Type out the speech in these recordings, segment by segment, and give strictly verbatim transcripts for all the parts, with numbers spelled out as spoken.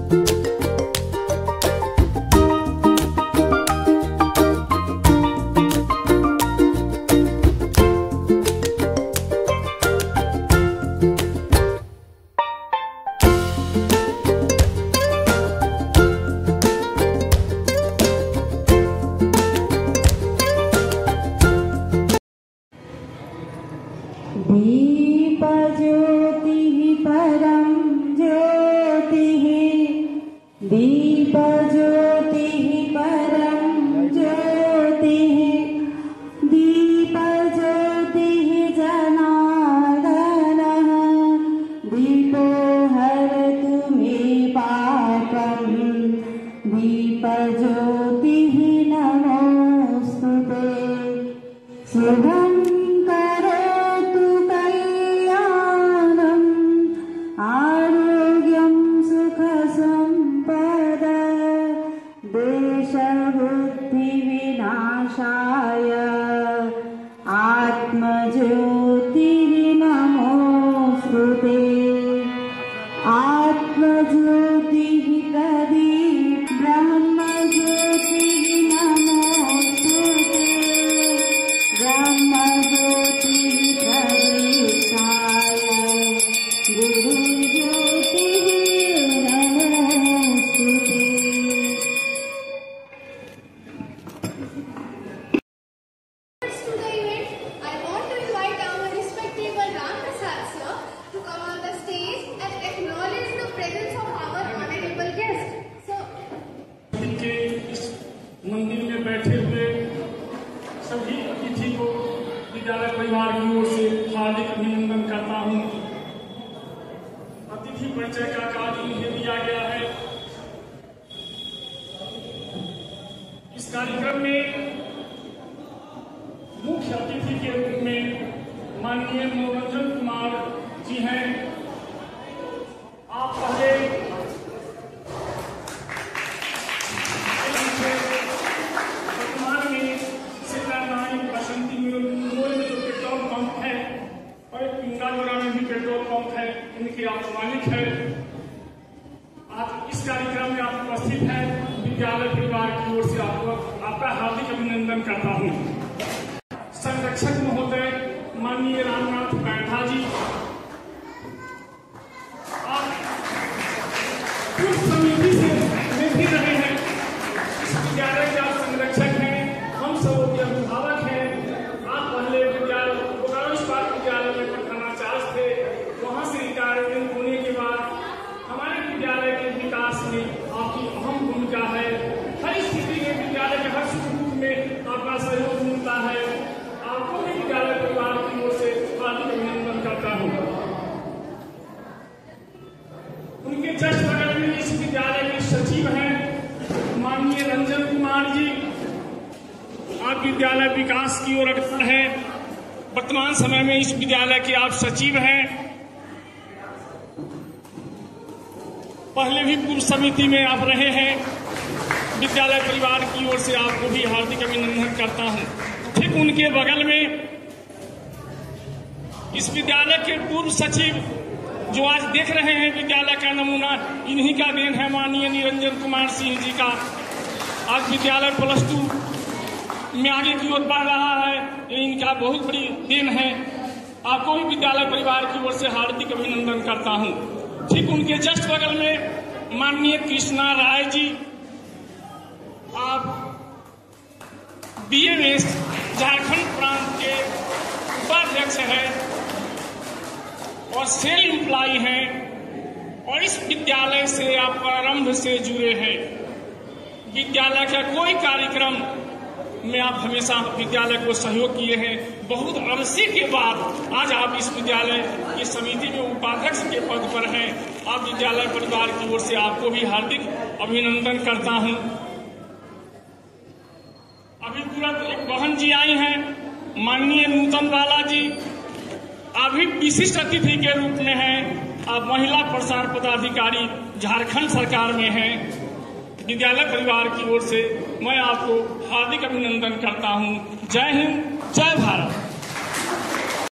दीपज्योतिः परं ज्योतिः दीपज्योतिः परं ज्योतिः दीपज्योतिः जनार्दनः दीपो हरतु मे पापं दीपज्योतिः नमोऽस्तुते शुभं करोतु कल्याणम् आरोग्यं सुखसम्पदा देशबुद्धिविनाशाय आत्मज्योतिः नमोऽस्तुते आत्मज्योतिः Pradeep ब्रह्मज्योतिः नमोऽस्तुते ब्रह्मज्योतिः प्रदीप्ताय गुरुज्योतिः नमोऽस्तुते। To the event, I want to invite our respectable Ram Prasad sir to come on the stage and acknowledge the presence of our honorable guest. So, के इस मंदिर में बैठे हुए सभी अतिथि को विद्यालय परिवार की ओर से हार्दिक अभिनंदन करता हूँ। अतिथि परिचय का कार्य इन्हें दिया गया है। इस कार्यक्रम में मुख्य अतिथि के रूप में माननीय मनोरंजन कुमार जी हैं। आप पहले वर्तमान में सिद्धानाई बसंती मोड़ में जो पेट्रोल पंप है और एक पिंगाजोरा में भी पेट्रोल पंप है, इनके आप मालिक है। आज इस कार्यक्रम में आप उपस्थित हैं। विद्यालय परिवार की ओर से आपको आपका हार्दिक अभिनंदन करता हूँ। संरक्षक महोदय माननीय रामनाथ बैठा जी, आप पूर्व समिति से में भी रहे हैं। इस विद्यालय के आप संरक्षक हैं, हम सब के अभिभावक हैं। आप पहले विद्यालय बोकारो इस्पात विद्यालय में प्रधानाचार्य थे। वहां से रिटायरमेंट होने के बाद हमारे विद्यालय के विकास में आपकी अहम भूमिका है। हर स्थिति में विद्यालय के हर सुख दुख में आपका सहयोग मिलता है। आपको भी विद्यालय परिवार की ओर से हार्दिक अभिनंदन करता हूँ। उनके जस्ट बगल में इस विद्यालय के सचिव हैं माननीय रंजन कुमार जी। आप विद्यालय विकास की ओर अग्रसर हैं। वर्तमान समय में इस विद्यालय के आप सचिव हैं। पहले भी पूर्व समिति में आप रहे हैं। विद्यालय परिवार की ओर से आपको भी हार्दिक अभिनंदन करता हूं। ठीक उनके बगल में इस विद्यालय के पूर्व सचिव जो आज देख रहे हैं विद्यालय का नमूना, इन्हीं का देन है। माननीय निरंजन कुमार सिंह जी का आज विद्यालय प्लस टू में आगे की ओर बढ़ रहा है, ये इनका बहुत बड़ी देन है। आपको भी विद्यालय परिवार की ओर से हार्दिक अभिनंदन करता हूं। ठीक उनके जस्ट बगल में माननीय कृष्णा राय जी, आप बीएमएस झारखंड प्रांत के उपाध्यक्ष हैं और सेल एम्प्लॉय हैं और इस विद्यालय से आप प्रारंभ से जुड़े हैं। विद्यालय का कोई कार्यक्रम में आप हमेशा विद्यालय को सहयोग किए हैं। बहुत अरसे के बाद आज आप इस विद्यालय की समिति में उपाध्यक्ष के पद पर हैं। आप विद्यालय परिवार की ओर से आपको भी हार्दिक अभिनंदन करता हूं। अभी तुरंत एक बहन जी आई हैं माननीय नूतन बाला जी, आप भी विशिष्ट अतिथि के रूप में हैं। आप महिला प्रसार पदाधिकारी झारखंड सरकार में हैं। विद्यालय परिवार की ओर से मैं आपको हार्दिक अभिनंदन करता हूं। जय हिंद, जय भारत।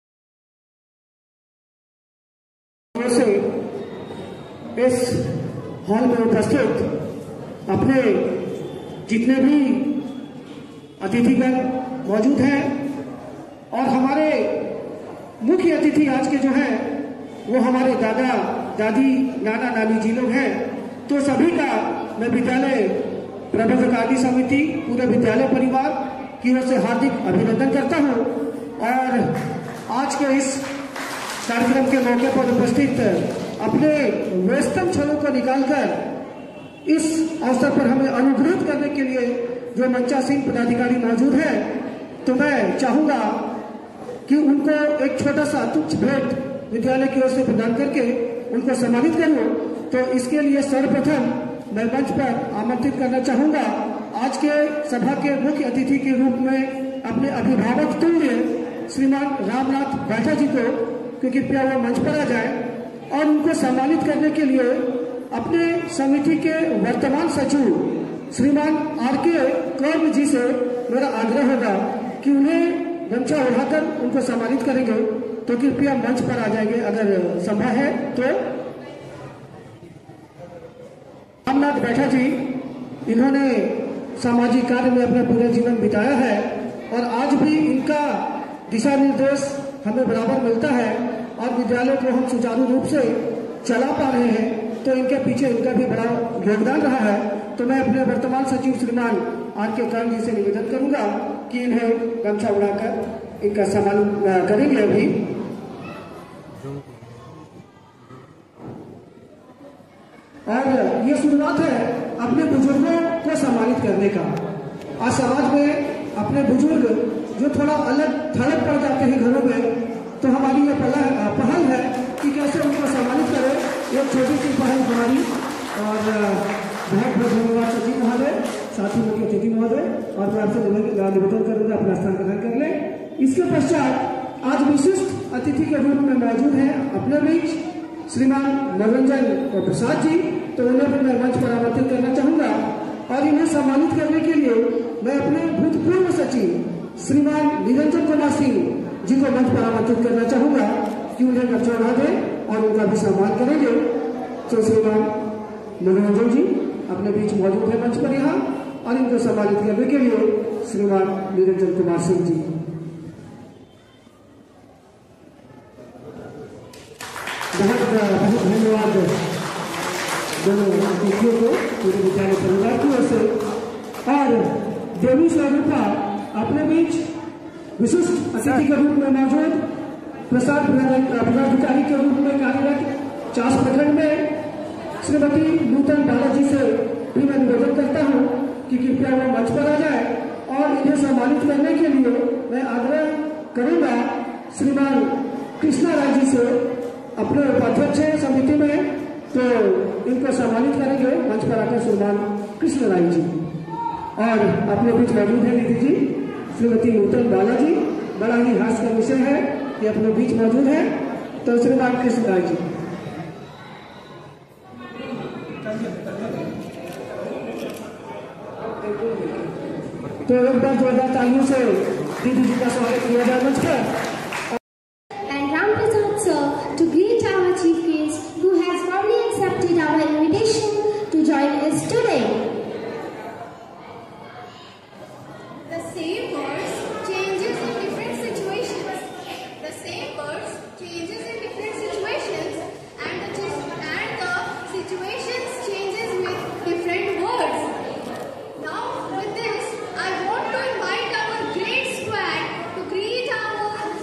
इस हॉल में उपस्थित अपने जितने भी अतिथिगण मौजूद हैं और हमारे मुख्य अतिथि आज के जो हैं वो हमारे दादा दादी नाना नानी जी लोग हैं, तो सभी का मैं विद्यालय प्रबंधक कार्य समिति पूरे विद्यालय परिवार की ओर से हार्दिक अभिनंदन करता हूं। और आज के इस कार्यक्रम के मौके पर उपस्थित अपने व्यस्तम क्षणों को निकालकर इस अवसर पर हमें अनुग्रहित करने के लिए जो मंचासीन पदाधिकारी मौजूद हैं, तो मैं चाहूंगा कि उनको एक छोटा सा तुच्छ भेंट विद्यालय की ओर से प्रदान करके उनको सम्मानित करूं। तो इसके लिए सर्वप्रथम मैं मंच पर आमंत्रित करना चाहूंगा आज के सभा के मुख्य अतिथि के रूप में अपने अभिभावक तुल्य श्रीमान रामनाथ बैठा जी को, क्योंकि कृपया वो मंच पर आ जाए और उनको सम्मानित करने के लिए अपने समिति के वर्तमान सचिव श्रीमान आर के कर्म जी से मेरा आग्रह होगा कि उन्हें गमछा उठाकर उनको सम्मानित करेंगे, तो कृपया मंच पर आ जाएंगे अगर संभव है तो। रामनाथ बैठा जी, इन्होंने सामाजिक कार्य में अपना पूरा जीवन बिताया है और आज भी इनका दिशा निर्देश हमें बराबर मिलता है और विद्यालय को हम सुचारू रूप से चला पा रहे हैं, तो इनके पीछे इनका भी बड़ा योगदान रहा है। तो मैं अपने वर्तमान सचिव श्रीमान आर के कर्ण जी से निवेदन करूंगा कि इन्हें गमछा उड़ाकर इनका सम्मान करेंगे। अभी और ये शुरुआत है अपने बुजुर्गों को सम्मानित करने का। आज समाज में अपने बुजुर्ग जो थोड़ा अलग थलग पड़ जाते हैं घरों में, तो हमारी ये पहल है कि कैसे उनको सम्मानित करें। एक छोटी सी पहल हमारी, और बहुत बहुत धन्यवाद सचिव महोदय, साथ ही मुख्य अतिथि महोदय, और मैं आपसे निवेदन करूंगा अपना स्थान ग्रहण कर लें। इसके पश्चात आज विशिष्ट अतिथि के रूप में मौजूद हैं अपने बीच श्रीमान मनोरंजन प्रसाद जी, तो उन्हें भी मैं मंच पर आमंत्रित करना चाहूंगा और इन्हें सम्मानित करने के लिए मैं अपने भूतपूर्व सचिव श्रीमान निरंजन कुमार सिंह जी को मंच पर आमंत्रित करना चाहूंगा कि उन्हें गमछा उड़ा दें और उनका भी सम्मान करेंगे। तो श्रीमान मनोरंजन जी अपने बीच मौजूद है मंच पर यहाँ, और इनको सम्मानित करने के लिए श्रीमान निरंजन कुमार सिंह जी। बहुत बहुत धन्यवाद दोनों अतिथियों को पूरे विद्यालय परिवार की ओर से। और देवी स्वरूपा अपने बीच विशिष्ट अतिथि के रूप में मौजूद प्रसाद पदाधिकारी के रूप में कार्यरत चास प्रखंड में श्रीमती नूतन बालाजी से भी मैं निवेदन करता हूँ कि कृपया वो मंच पर आ जाए और इन्हें सम्मानित करने के लिए मैं आग्रह करूंगा श्रीमान कृष्णा राय जी से, अपने उपाध्यक्ष समिति में, तो इनको सम्मानित करेंगे मंच पर आकर श्रीमान कृष्ण राय जी। और अपने बीच मौजूद है दीदी जी श्रीमती नूतन बालाजी, बड़ा ही हास्य का विषय है कि अपने बीच मौजूद है, तो श्रीमान कृष्ण राय जी। तो एक बार जोरदार तालियों से दीदी जी का स्वागत किया जाए मंच पर। And Ram Prasad sir to greet our chief guest who has warmly accepted our invitation to join us today. The same words changes in different situations. The same words changes in different situations, and the and the situations changes with different words. Now with this, I want to invite our great squad to greet our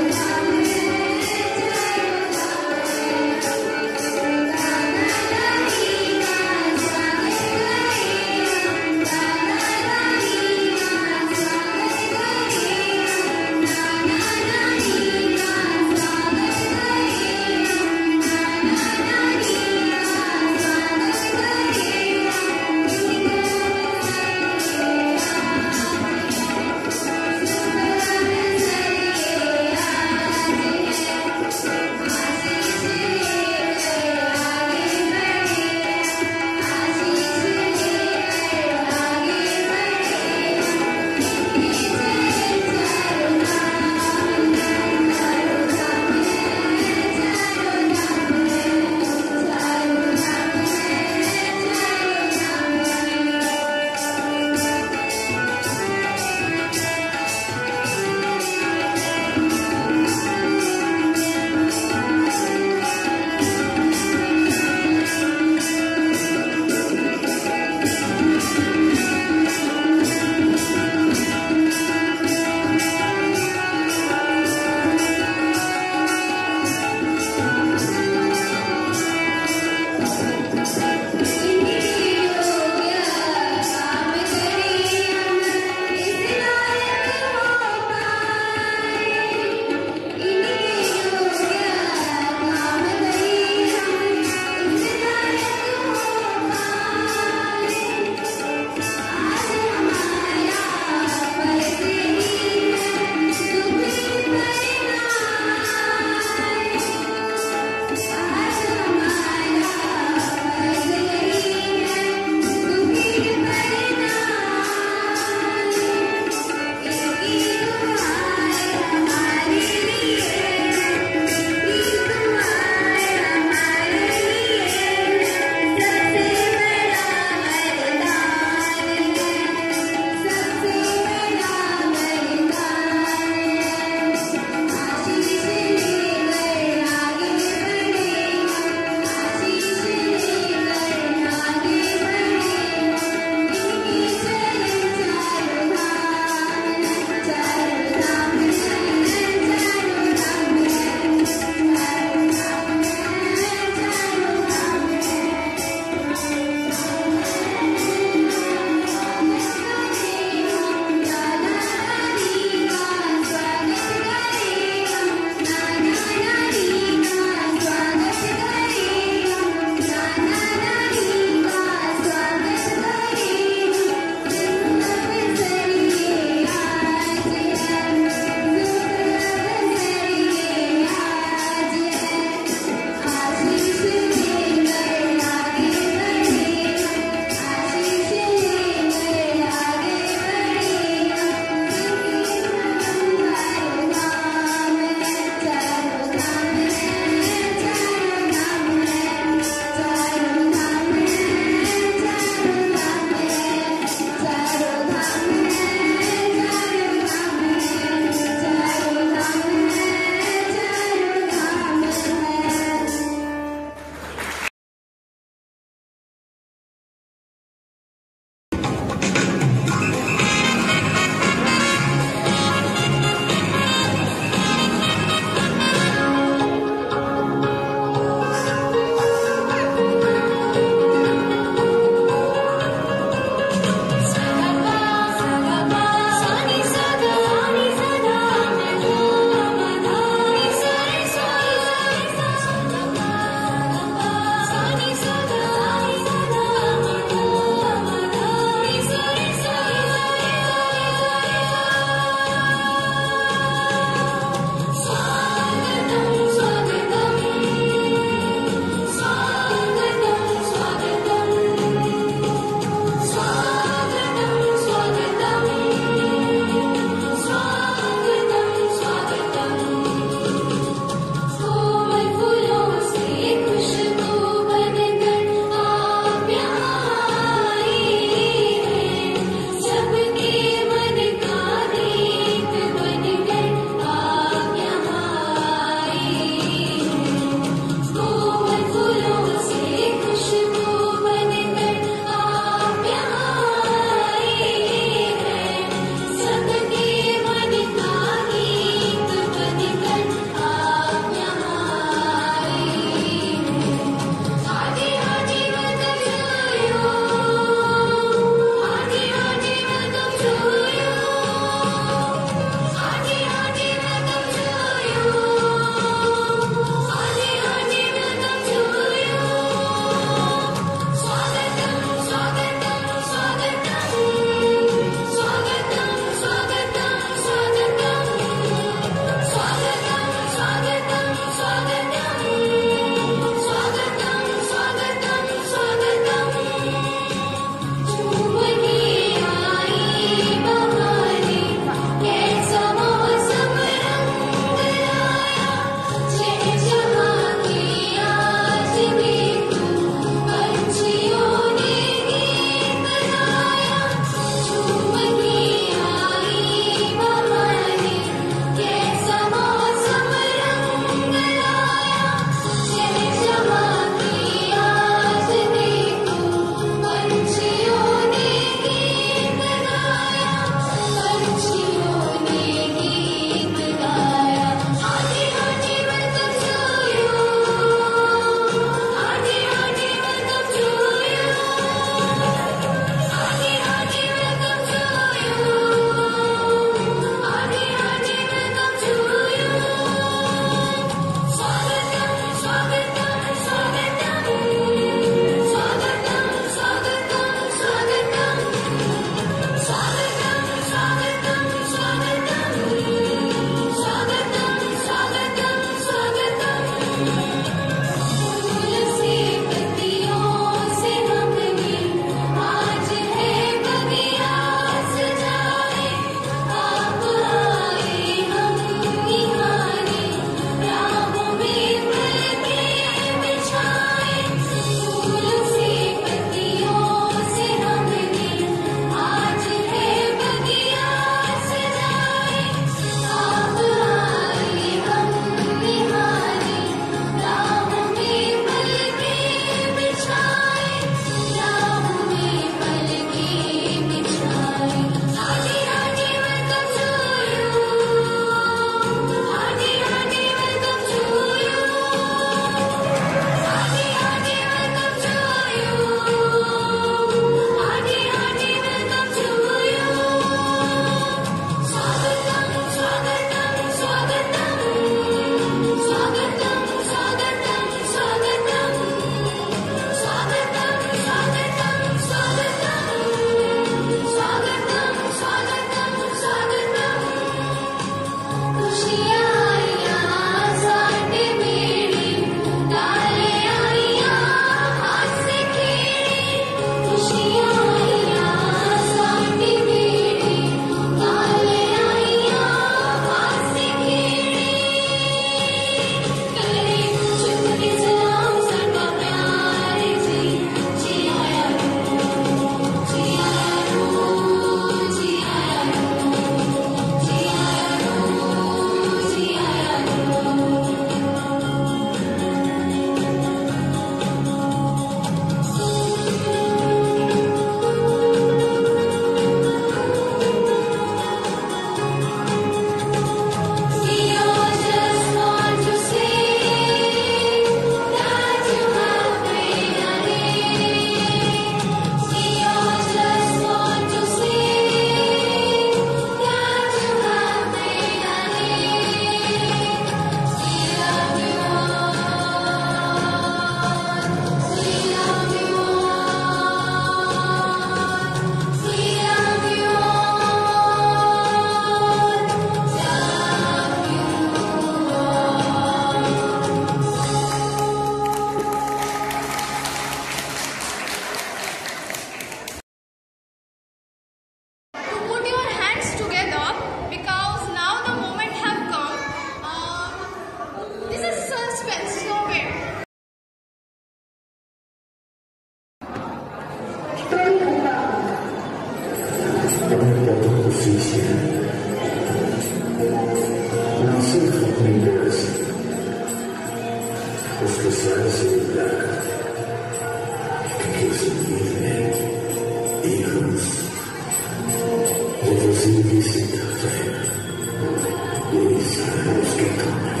उसके सारे से प्यार करते क्योंकि उस उम्मीद में एक रोज वो तो जिंदगी से जाता है। ये सारा उसके काम है।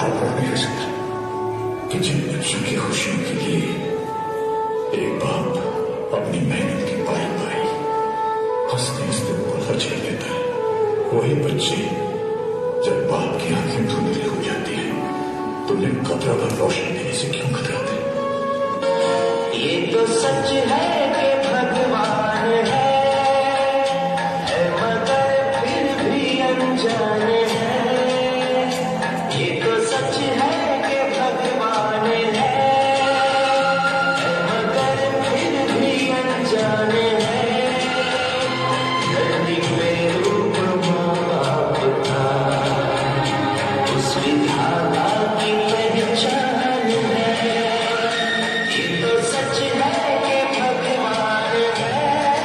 फर्क नहीं कर सकता कि जिन बच्चों की खुशियों के लिए एक बाप अपनी मेहनत की पाई पाई हंसते हंसते ऊपर खर्च कर देता है, वही बच्चे जब बाप की आंखें धुंधली हो जाती है तो उन्हें कतरा भर रोशनी देने से क्यों कतराते? ये तो सच है कि भगवान है, है मगर फिर भी अनजान है। ये तो सच है कि भगवान है, है मगर फिर भी अनजान है। धरती में रूप माँ बाप था, उस विधाता की पहचान है। ये तो सच है कि भगवान है।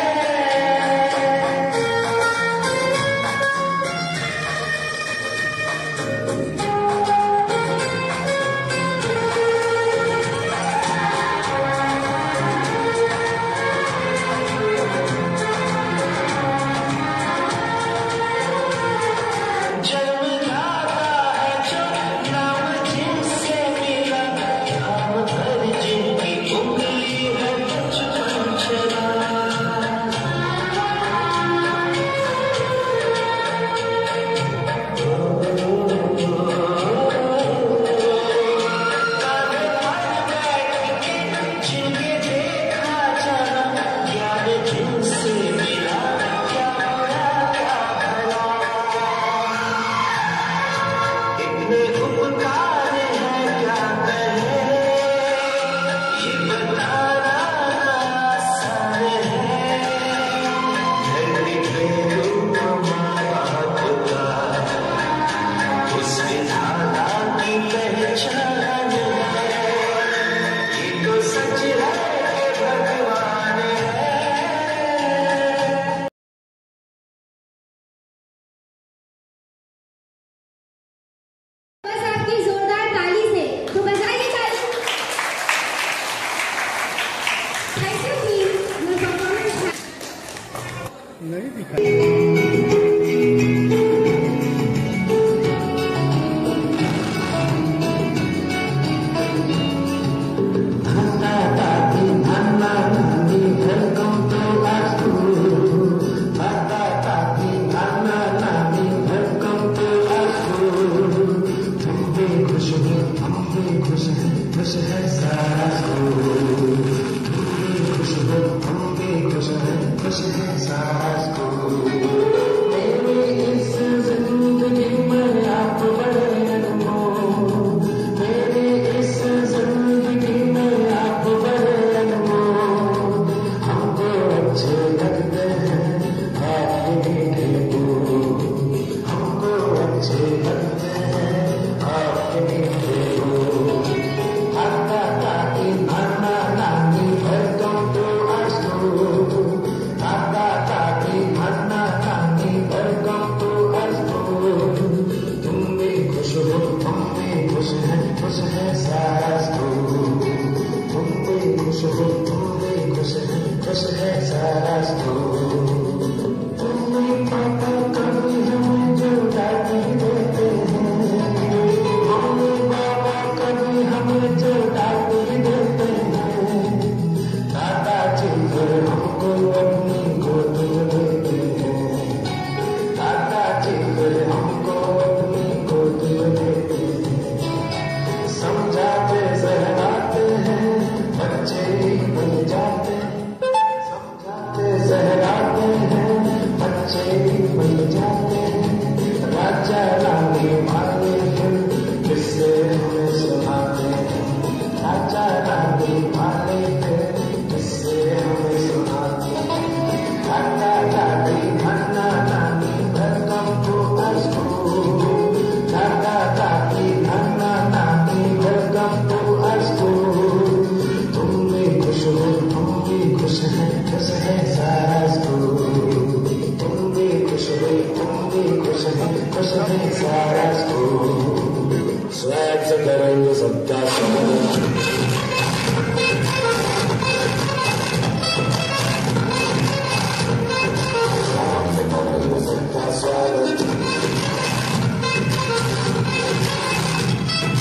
जन्मदाता है जो नाम जिनसे मिला, नाम पर जिनकी उंगली है बचपन चला। जिनके देखा जाना, ज्ञान जिनसे मिला, क्या बुरा क्या भला। इतने उपकार है क्या कहे, ये बताना आसान है। धरती पे रूप माँ बाप का, उस विधाता की पहचान है। ये तो सच है कि भगवान है। बस आपकी जोरदार ताली से तो बजाइए ताली। Thank you team, your performance नहीं दिखा। समझाते सहराते हैं बच्चे बन जाते, समझाते सहराते हैं बच्चे बन जाते। राजा रानी वाले फिर किससे हमें सुनाते हैं, राजा रानी वाले फिर किससे हमें सुनाते हैं। दादा दादी नाना नानी वेलकम टू आवर स्कूल, दादा दादी नाना नानी वेलकम टू आवर स्कूल। तुम भी खुश हो, हम भी खुश हैं, खुश है सारा स्कूल। तुम भी खुश हो, तुम भी खुश हैं, खुश है सारा स्कूल। स्वैग से करेंगे सबका स्वागत। सबका स्वागत।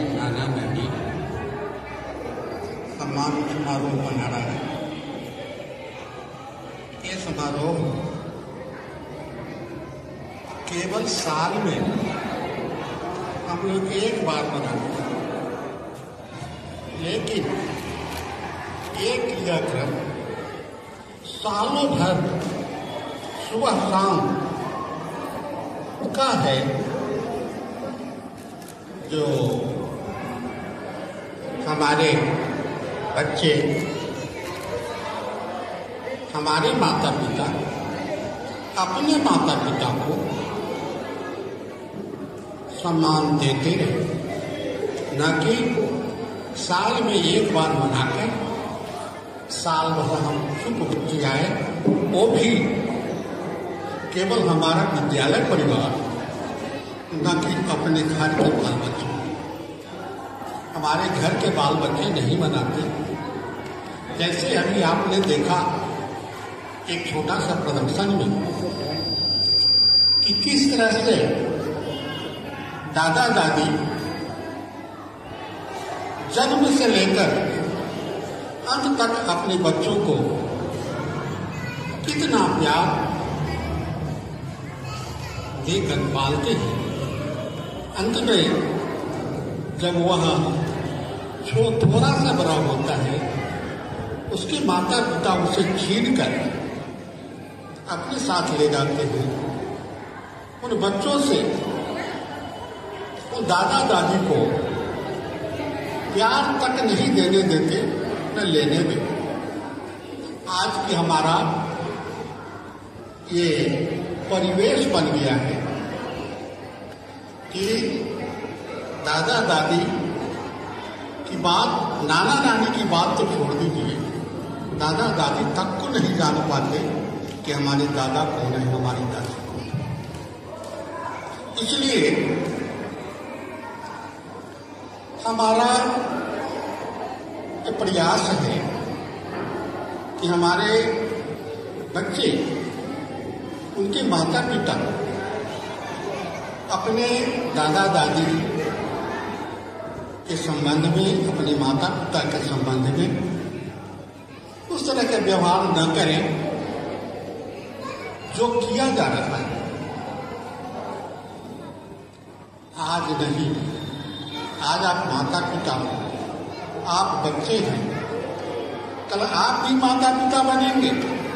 नाना नानी सम्मान समारोह मना रहा है। ये समारोह केवल साल में हम लोग एक बार मनाते हैं, लेकिन एक क्रियाक्रम सालों भर सुबह शाम का है, जो हमारे बच्चे, हमारे माता पिता अपने माता पिता को सम्मान देते रहे, न कि साल में एक बार मनाकर साल भर हम सुख बच्चे आए, वो भी केवल हमारा विद्यालय परिवार, न कि अपने घर के बाल बच्चे। हमारे घर के बाल बच्चे नहीं मनाते। जैसे अभी आपने देखा एक छोटा सा प्रदर्शन में कि किस तरह से दादा दादी जन्म से लेकर अंत तक अपने बच्चों को कितना प्यार देकर पालते हैं। अंत में जब वह छो थोड़ा सा बड़ा होता है, उसके माता पिता उसे छीन कर अपने साथ ले जाते हैं। उन बच्चों से उन दादा दादी को प्यार तक नहीं देने देते, न लेने देते। आज की हमारा ये परिवेश बन गया है कि दादा दादी की बात, नाना नानी की बात तो छोड़ दीजिए, दादा दादी तक को नहीं जान पाते कि हमारे दादा कौन है, हमारी दादी कौन है। इसलिए हमारा ये प्रयास है कि हमारे बच्चे, उनके माता पिता अपने दादा दादी के संबंध में, अपने माता पिता के संबंध में उस तरह का व्यवहार न करें जो किया जा रहा है। आज नहीं, आज आप माता पिता हो, आप बच्चे हैं, कल आप भी माता पिता बनेंगे।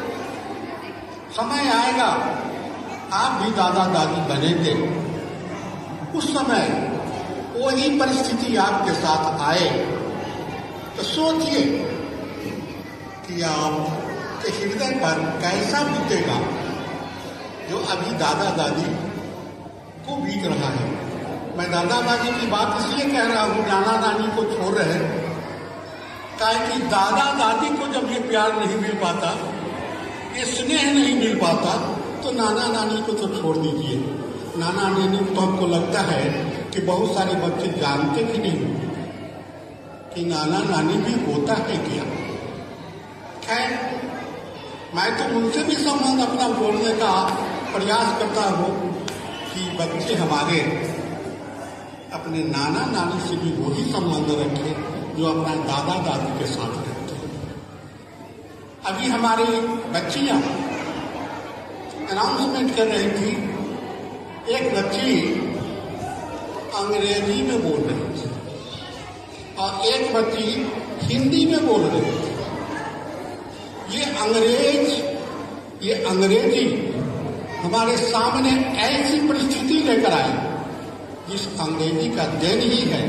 समय आएगा आप भी दादा दादी बनेंगे। उस समय वही परिस्थिति आपके साथ आए तो सोचिए कि आपके हृदय पर कैसा बीतेगा जो अभी दादा दादी को बीत रहा है। मैं दादा दादी की बात इसलिए कह रहा हूँ, नाना नानी को छोड़ रहे, कि दादा दादी को जब ये प्यार नहीं मिल पाता, ये स्नेह नहीं मिल पाता, तो नाना नानी को तो छोड़ दीजिए। नाना नानी तो हमको लगता है कि बहुत सारे बच्चे जानते भी नहीं कि नाना नानी भी होता है क्या। खैर, मैं तो उनसे भी संबंध अपना जोड़ने का प्रयास करता हूँ कि बच्चे हमारे अपने नाना नानी से भी वही संबंध रखें जो अपना दादा दादी के साथ रखते हैं। अभी हमारी बच्चियां अनाउंसमेंट कर रही थी, एक बच्ची अंग्रेजी में बोल रही थी और एक बच्ची हिंदी में बोल रही थी। ये अंग्रेज, ये अंग्रेजी हमारे सामने ऐसी परिस्थिति लेकर आई जिस अंग्रेजी का देन ही है।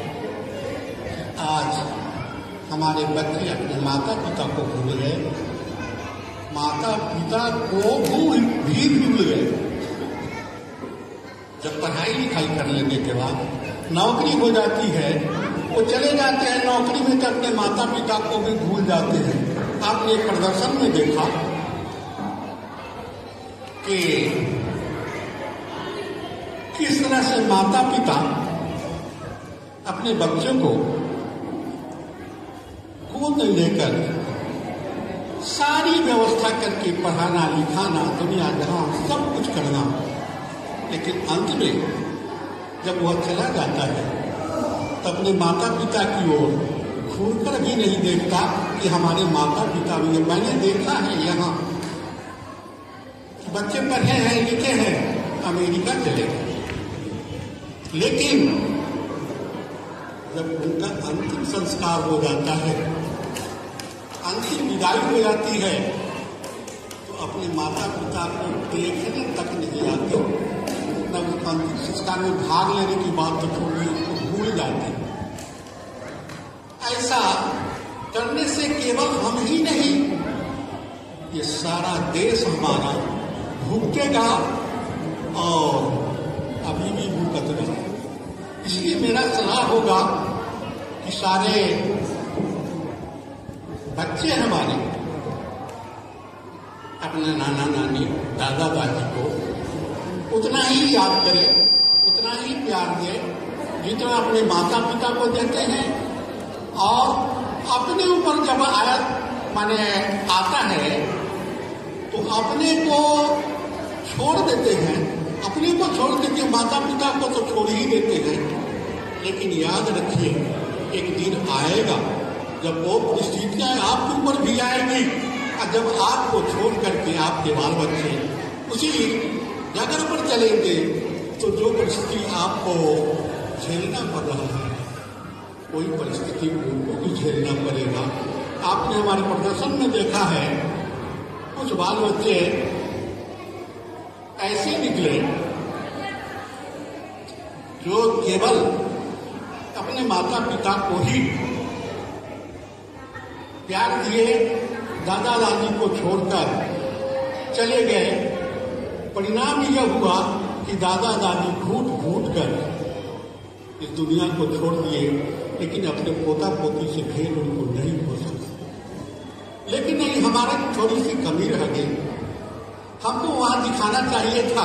आज हमारे बच्चे अपने माता पिता को भूल गए, माता पिता को भूल भी भूल गए। जब पढ़ाई लिखाई कर लेने के बाद नौकरी हो जाती है, वो चले जाते हैं नौकरी में, तो अपने माता पिता को भी भूल जाते हैं। आपने प्रदर्शन में देखा कि किस तरह से माता पिता अपने बच्चों को गोद लेकर सारी व्यवस्था करके पढ़ाना लिखाना, दुनिया जहां सब कुछ करना, लेकिन अंत में जब वह चला जाता है तो अपने माता पिता की ओर घूरकर भी नहीं देखता कि हमारे माता पिता भी हैं। मैंने देखा है यहाँ बच्चे पढ़े हैं लिखे हैं अमेरिका चले गए, लेकिन जब उनका अंतिम संस्कार हो जाता है, अंतिम विदाई हो जाती है, तो अपने माता पिता को देखने तक नहीं आते, न उस अंतिम संस्कार में भाग लेने की बात तो थोड़ी उसको भूल जाते। ऐसा करने से केवल हम ही नहीं, ये सारा देश हमारा भूखेगा और अभी भी भूखत रहे। इसलिए मेरा सलाह होगा कि सारे बच्चे हमारे अपने नाना नानी दादा दादी को उतना ही याद करें, उतना ही प्यार दें जितना अपने माता पिता को देते हैं। और अपने ऊपर जब आया माने आता है तो अपने को छोड़ देते हैं, अपने को छोड़ देते माता पिता को तो छोड़ ही देते हैं। लेकिन याद रखिए एक दिन आएगा जब वो परिस्थितियां आपके ऊपर भी आएगी, और जब आपको छोड़ करके आपके बाल बच्चे उसी जगह पर चलेंगे तो जो परिस्थिति आपको झेलना पड़ रहा है वही परिस्थिति उनको भी झेलना पड़ेगा। आपने हमारे प्रदर्शन में देखा है कुछ बाल बच्चे ऐसे निकले जो केवल अपने माता पिता को ही प्यार दिए, दादा दादी को छोड़कर चले गए। परिणाम यह हुआ कि दादा दादी घूट घूट कर इस दुनिया को छोड़ दिए, लेकिन अपने पोता पोती से भेंट उनको नहीं हो सका। लेकिन नहीं, हमारा थोड़ी सी कमी रह गई। हमको वहां दिखाना चाहिए था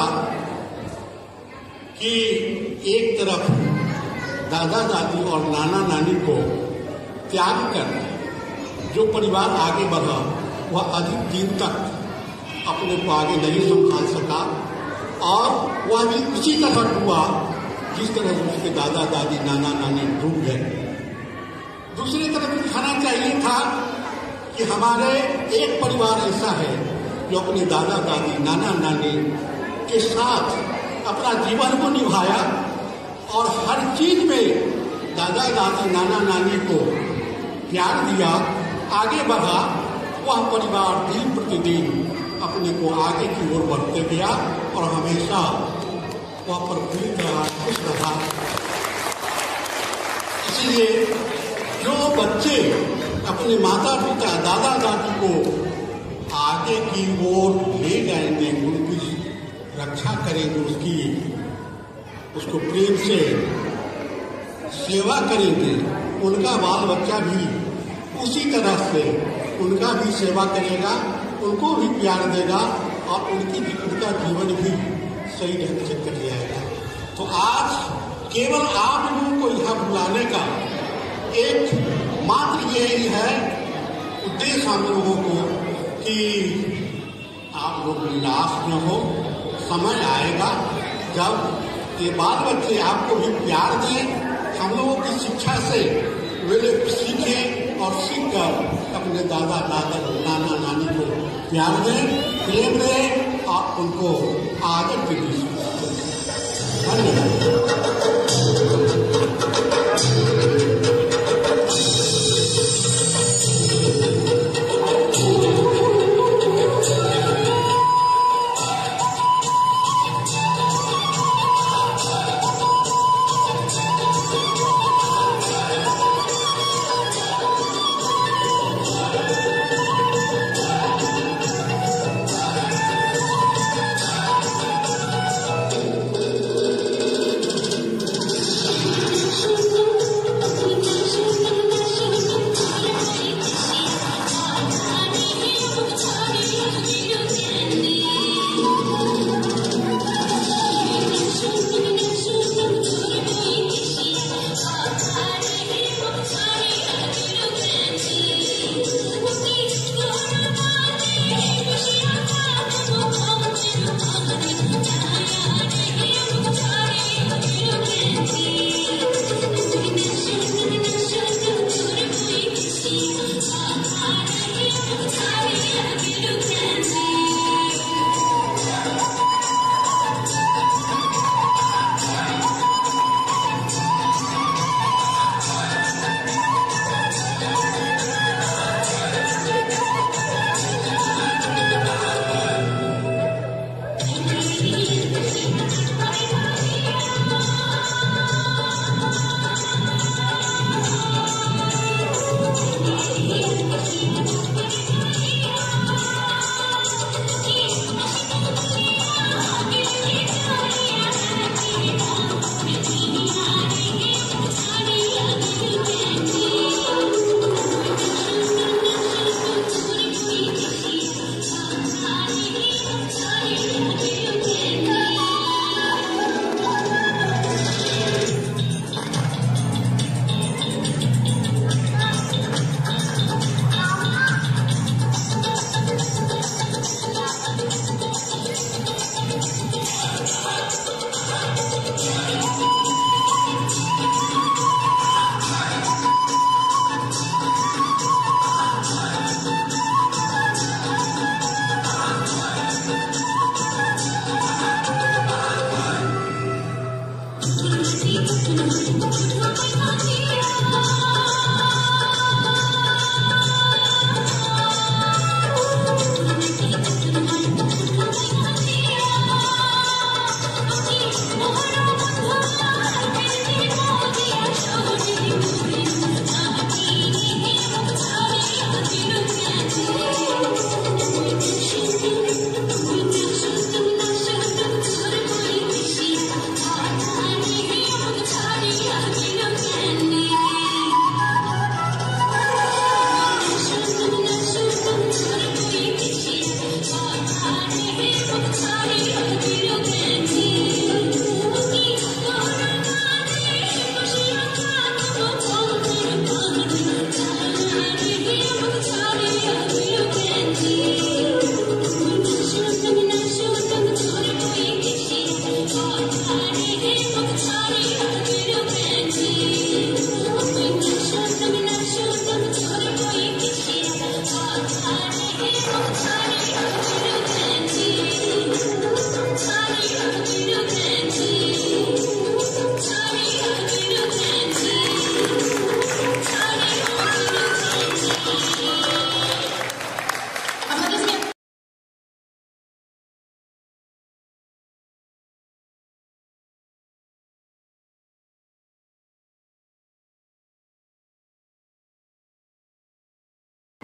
कि एक तरफ दादा दादी और नाना नानी को त्याग कर जो परिवार आगे बढ़ा वह अधिक दिन तक अपने को आगे नहीं संभाल सका, और वह भी उसी तरह हुआ जिस तरह उसके दादा दादी नाना नानी डूब गए। दूसरी तरफ दिखाना चाहिए था कि हमारे एक परिवार ऐसा है जो अपने दादा दादी नाना नानी के साथ अपना जीवन को निभाया और हर चीज में दादा दादी नाना नानी को प्यार दिया, आगे बढ़ा। वह परिवार दिन प्रतिदिन अपने को आगे की ओर बढ़ते गया और हमेशा वह प्रफुल्लित रहा, खुश रहा। इसलिए जो बच्चे अपने माता पिता दादा दादी को आगे की ओर ले जाएंगे, उनकी रक्षा करेंगे, उसकी उसको प्रेम से सेवा करेंगे, उनका बाल बच्चा भी उसी तरह से उनका भी सेवा करेगा, उनको भी प्यार देगा और उनकी उनका जीवन भी सही ढंग से कट जाएगा। तो आज केवल आप लोगों को यहाँ बुलाने का एक मात्र यही है उद्देश्य हम लोगों को कि आप लोग निराश न हो। समय आएगा जब ये बाल बच्चे आपको भी प्यार दें, हम लोगों की शिक्षा से वे लोग सीखें और सीख कर अपने दादा दादा नाना नानी को प्यार दें, प्रेम दें और उनको आदर के लिए धन्यवाद।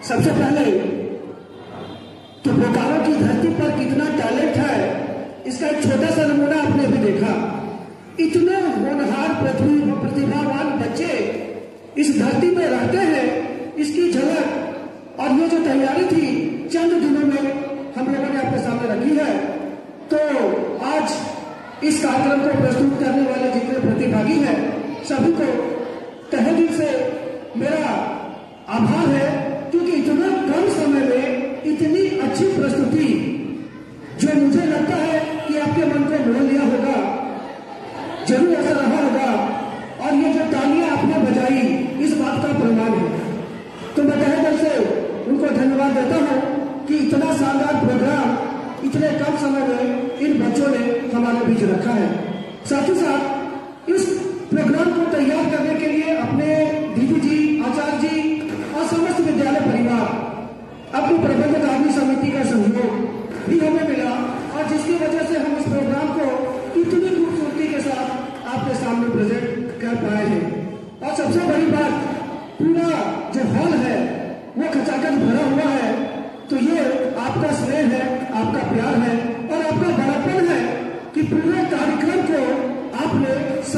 सबसे पहले तो बोकारो की धरती पर कितना टैलेंट है इसका एक छोटा सा नमूना आपने भी देखा। इतने होनहार प्रतिभावान बच्चे इस धरती में रहते हैं, इसकी झलक और ये जो तैयारी थी चंद दिनों में हम लोगों ने अपने सामने रखी है। तो आज इस कार्यक्रम को प्रस्तुत करने वाले जितने प्रतिभागी हैं सभी को तहे दिल से मेरा आभार है, क्योंकि इतना कम समय में इतनी अच्छी प्रस्तुति जो मुझे लगता है कि आपके मन को मोह लिया होगा, जरूर ऐसा रहा होगा। और ये जो तालियां आपने बजाई इस बात का प्रमाण है। तो मैं तहे दिल से उनको धन्यवाद देता हूं कि इतना शानदार प्रोग्राम इतने कम समय में इन बच्चों ने हमारे बीच रखा है। साथ ही साथ इस प्रोग्राम को तैयार करने के लिए अपने दीदी जी, आचार्य जी और समस्त विद्यालय परिवार, अपनी प्रबंधक आदमी समिति का सहयोग भी हमें मिला, और जिसकी वजह से हम इस प्रोग्राम को इतनी खूबसूरती के साथ आपके सामने प्रेजेंट कर पाए हैं। और सबसे बड़ी बात, पूरा जो हॉल है वो खचाखच भरा हुआ है। तो ये आपका स्नेह है, आपका प्यार है और आपका बड़ापन है कि पूरे कार्यक्रम को आपने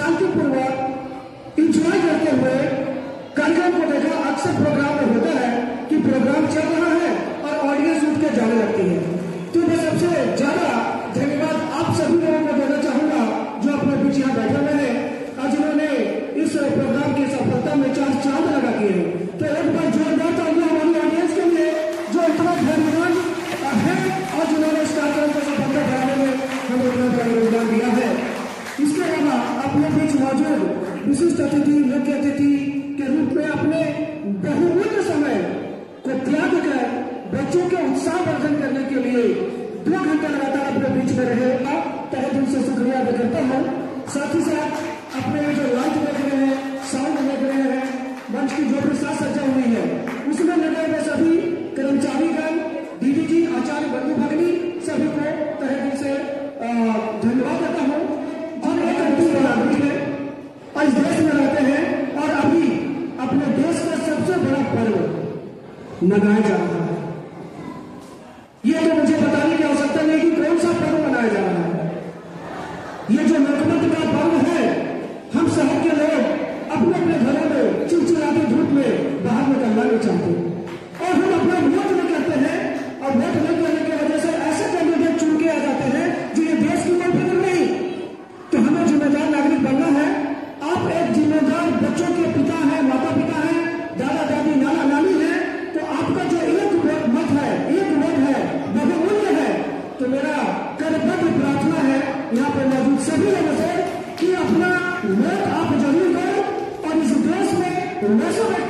शांतिपूर्वक इंजॉय करते हुए कार्यक्रम को देखा। अक्सर प्रोग्राम में होता है कि प्रोग्राम चल रहा है और ऑडियंस उठ के जाने लगती है। तो मैं सबसे ज्यादा धन्यवाद आप सभी लोगों को देना चाहूंगा जो अपने बीच यहाँ बैठे हुए हैं और जिन्होंने इस प्रोग्राम की सफलता में चार चांद लगा दिए हैं। तो एक बार जोरदार तालियां हमारी ऑडियंस के लिए जो इतना धन्यवाद है और जिन्होंने इस कार्यक्रम को सफलता बनाने में हमें इतना बड़ा योगदान दिया है। इसके अलावा अपने बीच मौजूद विशिष्ट अतिथि, मुख्य अतिथि के रूप में अपने बहुमूल्य समय को त्याग कर बच्चों के उत्साह वर्धन करने के लिए दो घंटे लगातार अपने बीच में रहे, तहे दिल से शुक्रिया अदा करता हूँ। साथ ही साथ अपने जो लाइट देख रहे हैं, साउंड देख रहे हैं, मंच की जो भी साज सज्जा हुई है उसमें लगे हुए सभी कर्मचारीगण, दीदी जी, आचार्य, बंधु भगिनी सभी को तहे दिल से धन्यवाद देता हूँ। और एक अंतिम नागरिक है और इस देश में रहते हैं और अभी अपने देश का सबसे बड़ा पर्व मनाया जा रहा है। ये तो मुझे बताने की आवश्यकता नहीं कि कौन सा पर्व मनाया जा रहा है। ये जो लोकमत का पर्व है, हम शहर के लोग अपने अपने घरों में चिलचिलाती धूप में बाहर निकलना नहीं चाहते और हम अपना वोट नहीं करते हैं, और वोट नहीं करने की वजह से ऐसे कैंडिडेट चुन के आ जाते हैं जो ये देश की कोई फिक्र नहीं। तो हमें जिम्मेदार नागरिक बनना है। आप एक जिम्मेदार बच्चों के पिता हैं, माता पिता हैं, दादा दादी, नाना नानी हैं, तो आपका जो एक मत है, एक वोट है, बहुमूल्य है। तो मेरा करबद्ध प्रार्थना है यहाँ पर मौजूद सभी लोगों से कि अपना वोट आप जरूर करो और इस देश में वैसे